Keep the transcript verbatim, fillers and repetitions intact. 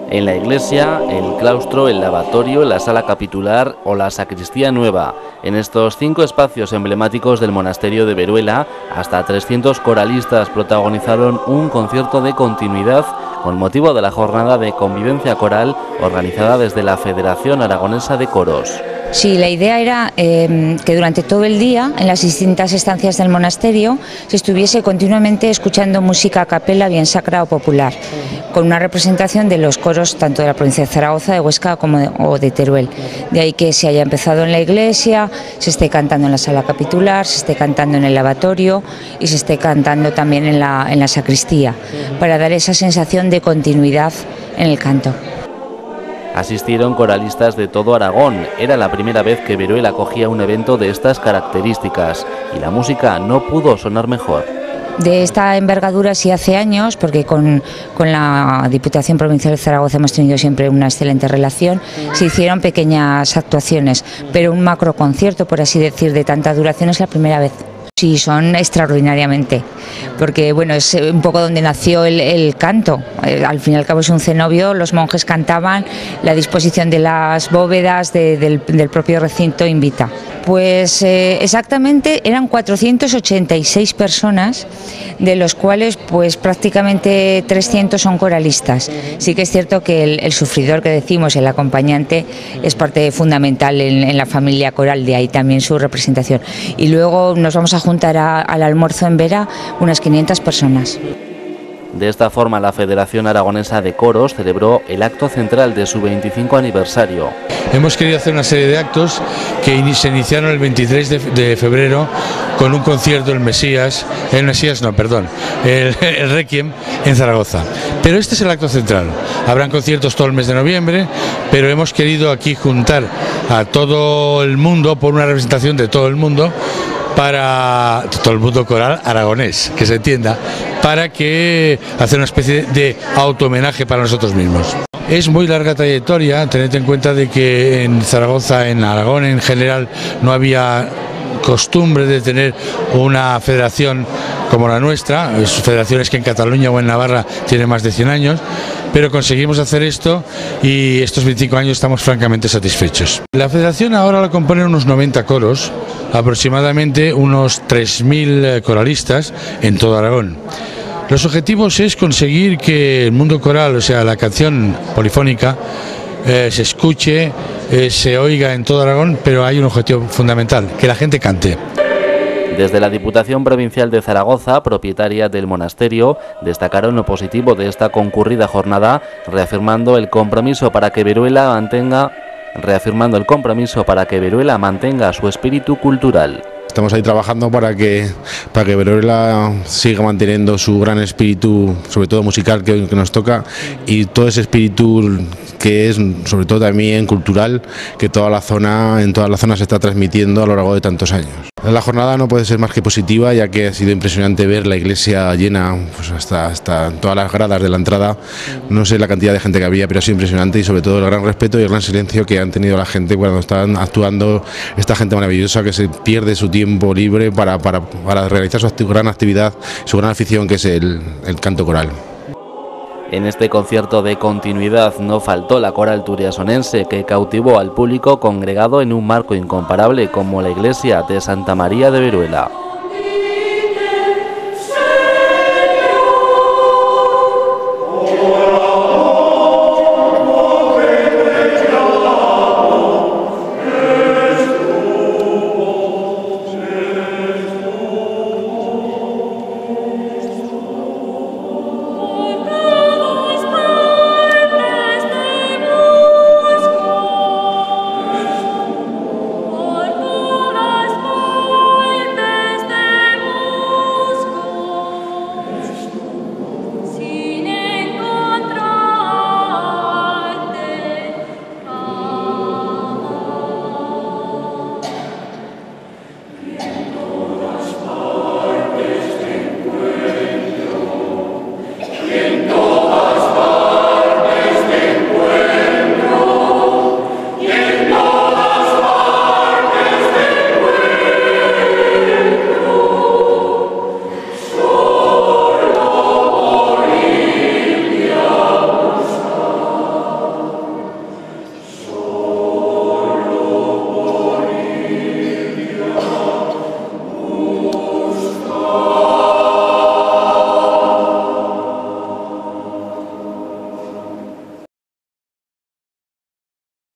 en la iglesia, el claustro, el lavatorio, la sala capitular o la sacristía nueva. En estos cinco espacios emblemáticos del monasterio de Veruela, hasta trescientos coralistas protagonizaron un concierto de continuidad con motivo de la jornada de convivencia coral organizada desde la Federación Aragonesa de Coros. Sí, la idea era eh, que durante todo el día, en las distintas estancias del monasterio, se estuviese continuamente escuchando música a capela, bien sacra o popular, con una representación de los coros tanto de la provincia de Zaragoza, de Huesca como de, o de Teruel. De ahí que se haya empezado en la iglesia, se esté cantando en la sala capitular, se esté cantando en el lavatorio y se esté cantando también en la, en la sacristía, para dar esa sensación de continuidad en el canto. Asistieron coralistas de todo Aragón. Era la primera vez que Veruela acogía un evento de estas características y la música no pudo sonar mejor. De esta envergadura sí hace años, porque con, con la Diputación Provincial de Zaragoza hemos tenido siempre una excelente relación, se hicieron pequeñas actuaciones, pero un macro concierto, por así decir, de tanta duración es la primera vez. Sí, son extraordinariamente, porque bueno, es un poco donde nació el, el canto. Eh, al fin y al cabo es un cenobio, los monjes cantaban, la disposición de las bóvedas de, del, del propio recinto invita. Pues eh, exactamente eran cuatrocientas ochenta y seis personas, de los cuales pues prácticamente trescientos son coralistas. Sí que es cierto que el, el sufridor que decimos, el acompañante, es parte fundamental en, en la familia coral, de ahí también su representación. Y luego nos vamos a juntar a, al almuerzo en Vera unas quinientas personas. De esta forma, la Federación Aragonesa de Coros celebró el acto central de su veinticinco aniversario. Hemos querido hacer una serie de actos que se iniciaron el veintitrés de febrero con un concierto del Mesías, el Mesías no, perdón, el, el Requiem en Zaragoza. Pero este es el acto central. Habrán conciertos todo el mes de noviembre, pero hemos querido aquí juntar a todo el mundo por una representación de todo el mundo, para todo el mundo coral aragonés, que se entienda, para que hacer una especie de auto-homenaje para nosotros mismos. Es muy larga trayectoria, tened en cuenta de que en Zaragoza, en Aragón en general, no había costumbre de tener una federación como la nuestra, federaciones que en Cataluña o en Navarra tienen más de cien años, pero conseguimos hacer esto y estos veinticinco años estamos francamente satisfechos. La federación ahora la componen unos noventa coros, aproximadamente unos tres mil coralistas en todo Aragón. Los objetivos es conseguir que el mundo coral, o sea, la canción polifónica, eh, se escuche, eh, se oiga en todo Aragón, pero hay un objetivo fundamental, que la gente cante. Desde la Diputación Provincial de Zaragoza, propietaria del monasterio, destacaron lo positivo de esta concurrida jornada, reafirmando el compromiso para que Veruela mantenga, reafirmando el compromiso para que Veruela mantenga su espíritu cultural. Estamos ahí trabajando para que, para que Veruela siga manteniendo su gran espíritu, sobre todo musical, que, que nos toca, y todo ese espíritu que es, sobre todo también cultural, que toda la zona, en toda la zona se está transmitiendo a lo largo de tantos años. La jornada no puede ser más que positiva, ya que ha sido impresionante ver la iglesia llena, pues hasta, hasta todas las gradas de la entrada. No sé la cantidad de gente que había, pero ha sido impresionante, y sobre todo el gran respeto y el gran silencio que han tenido la gente cuando están actuando, esta gente maravillosa que se pierde su tiempo libre para, para, para realizar su acti- gran actividad, su gran afición, que es el, el canto coral. En este concierto de continuidad no faltó la coral turiasonense, que cautivó al público congregado en un marco incomparable como la iglesia de Santa María de Veruela.